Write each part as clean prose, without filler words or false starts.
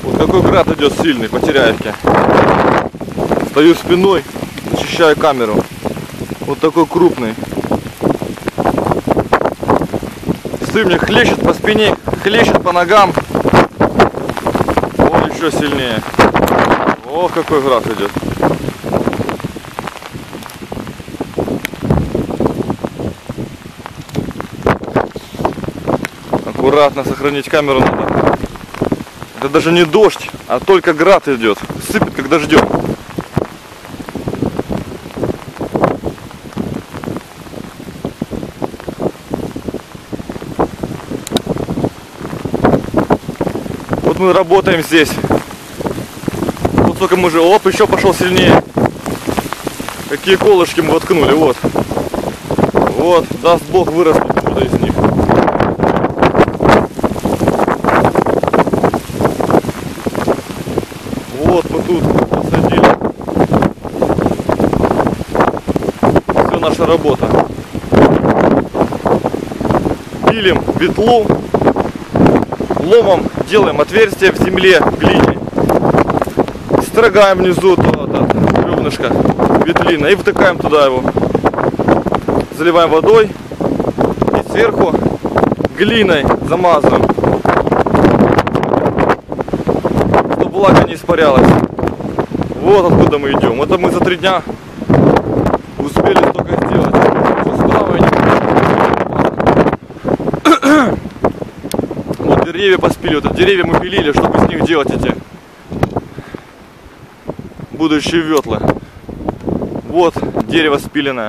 Вот какой град идет сильный по Теряевке. Стою спиной, защищаю камеру. Вот такой крупный. Стою, мне хлещет по спине, хлещет по ногам. Он еще сильнее. Ох, какой град идет. Аккуратно сохранить камеру надо. Это даже не дождь, а только град идет. Сыпет как дождем. Вот мы работаем здесь. Вот только мы же, оп, еще пошел сильнее. Какие колышки мы воткнули, вот. Вот, даст Бог, вырастут оттуда из них. Вот мы тут посадили. Все наша работа. Пилим ветлу. Ломом делаем отверстие в земле, в глине. Строгаем внизу бревнышко ветлина и втыкаем туда его. Заливаем водой и сверху глиной замазываем, чтобы влага не испарялась. Вот откуда мы идем. Это мы за 3 дня успели столько сделать. Вот деревья поспили. Вот деревья мы пилили, чтобы из них делать эти будущие ветлы. Вот дерево спиленное.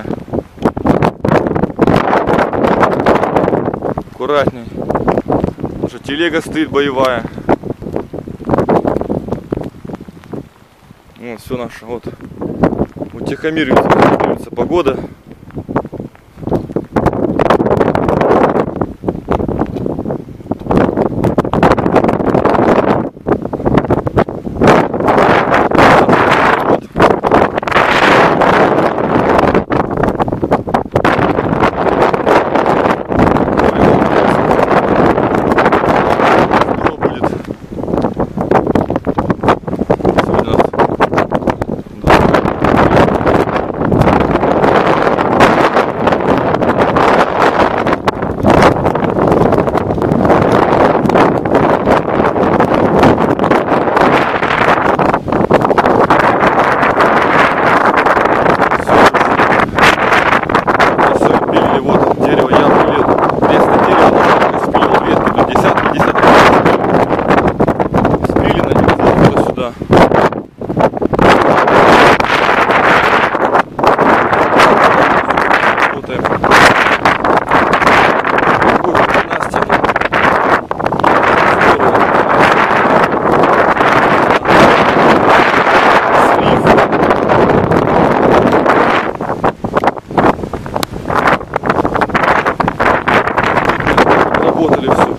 Аккуратней. Наша телега стоит боевая. Вот все наше. Вот утихомиривается погода. Работали все.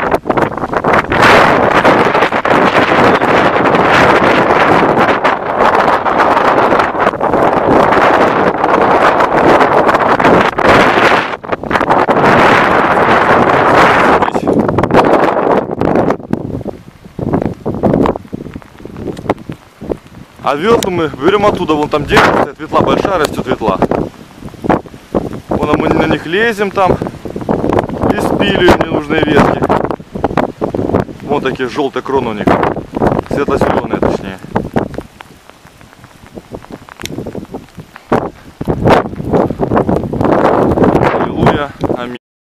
А ветлу мы берем оттуда, вон там дерево стоит, ветла большая, растет ветла. Вон мы на них лезем там и спиливаем ненужные ветки. Вон такие желтые кроны у них, светло-зеленые.